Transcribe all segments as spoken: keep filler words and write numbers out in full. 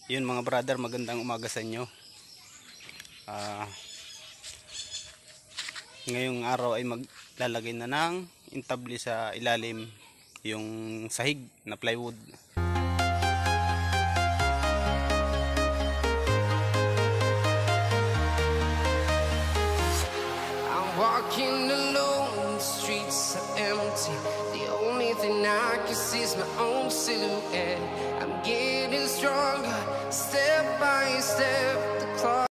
Yun mga brother, magandang umaga sa inyo. uh, Ngayong araw ay maglalagay na ng intabli sa ilalim yung sahig na plywood. I'm walking alone, the streets are empty. The only thing I can see is my own silhouette. I'm getting stronger, step by step. The clock.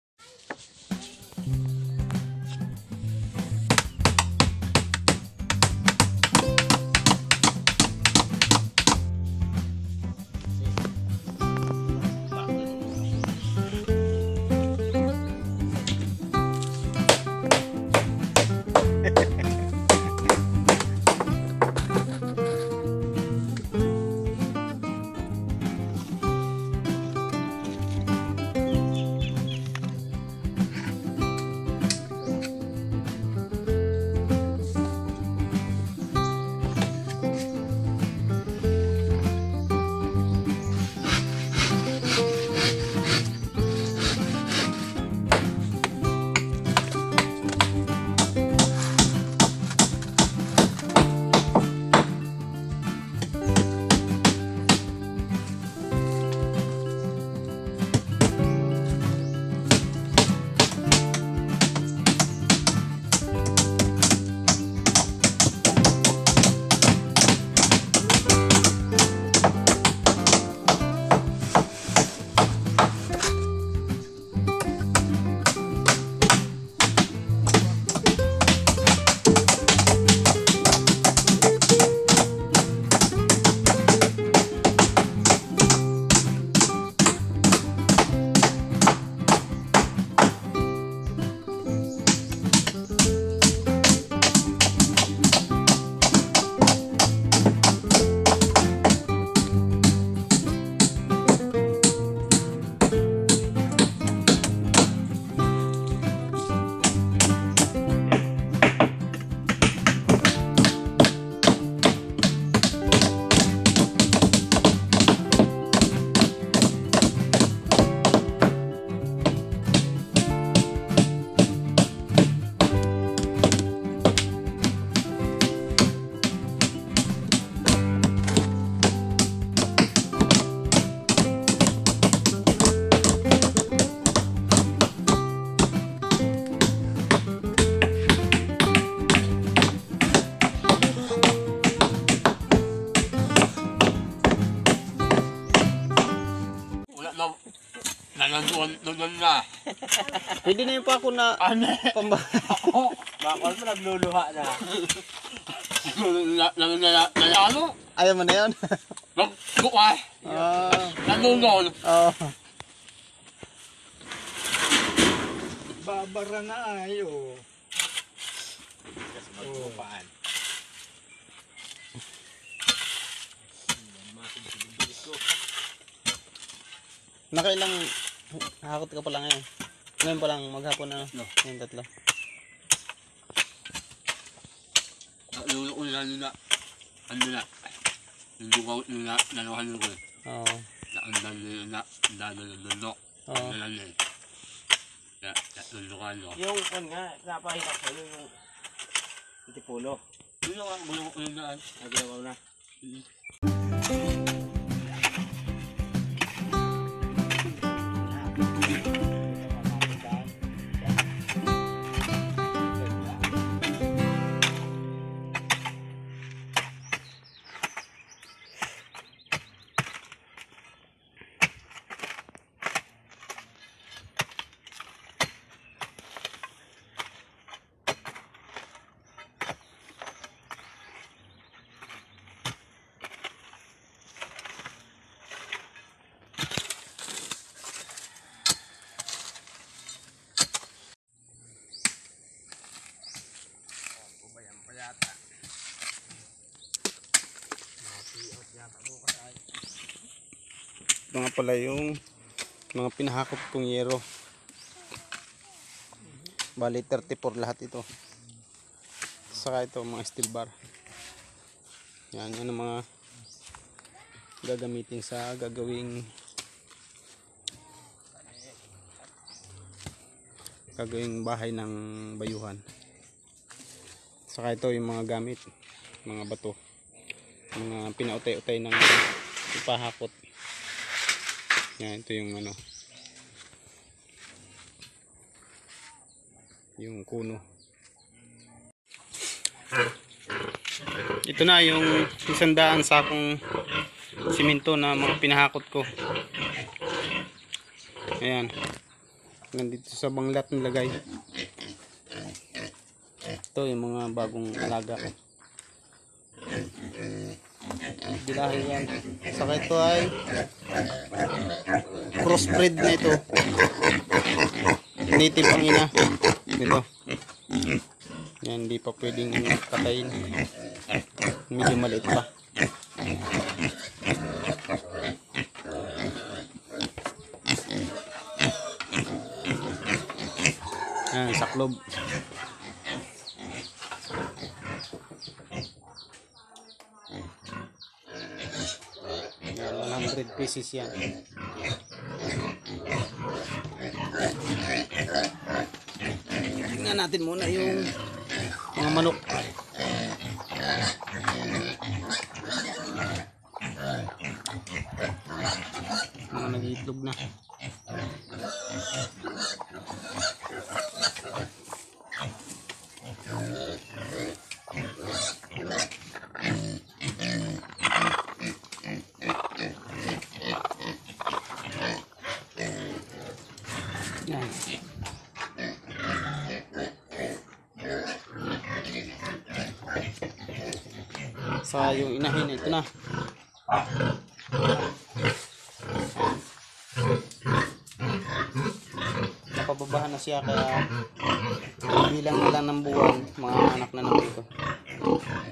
Nananduan nanduan na. Pwede na yung pa ako na pamba. Ako, bakit mo nagluluha na? Nang na ano? Ayaw mo na yun? Nagbukas. Ah. Nanunol. Oh. Babara na ayo. Kasi magpupaan. Nakailang nakakot ka pa lang ngayon. Ngayon pa lang maghapon na no. Yung tatlo. Nalulo ko na nila. Ano na? Yung dugaw nila nanawahan ko. Oo. Naandan nila na dado na lulok. Oo. Nalan nila. Ya, lulukan ko. Yung kan nga, napahirap ko yung tipulo. Yun lang ang gulo ko na. Nagalaw na. Ito nga pala yung mga pinahakot kong yero. Bali thirty-four lahat ito. Saka ito mga steel bar. Yan, yan ang mga gagamitin sa gagawing gagawing bahay ng bayuhan. Saka ito yung mga gamit, mga bato, mga pinautay-utay ng ipahakot. Yan, ito yung ano, yung kuno. Ito na yung isandaan sakong simento na mga pinahakot ko. Ayan, nandito sa banglat nilagay. Ito yung mga bagong alaga ko. Bilahi yan. Saka ito ay crossbreed na ito. Native ang ina. Ito. Yan, hindi pa pwedeng katayin. Medyo maliit pa. Yan, saklob. Yan, one hundred pieces yan. Tingnan natin muna yung mga manok. Mga nag-iitlog na. Yan. Sa yung inahin, ito na. Napababahan na siya, kaya bilang na lang ng buwan, mga anak na naman ito.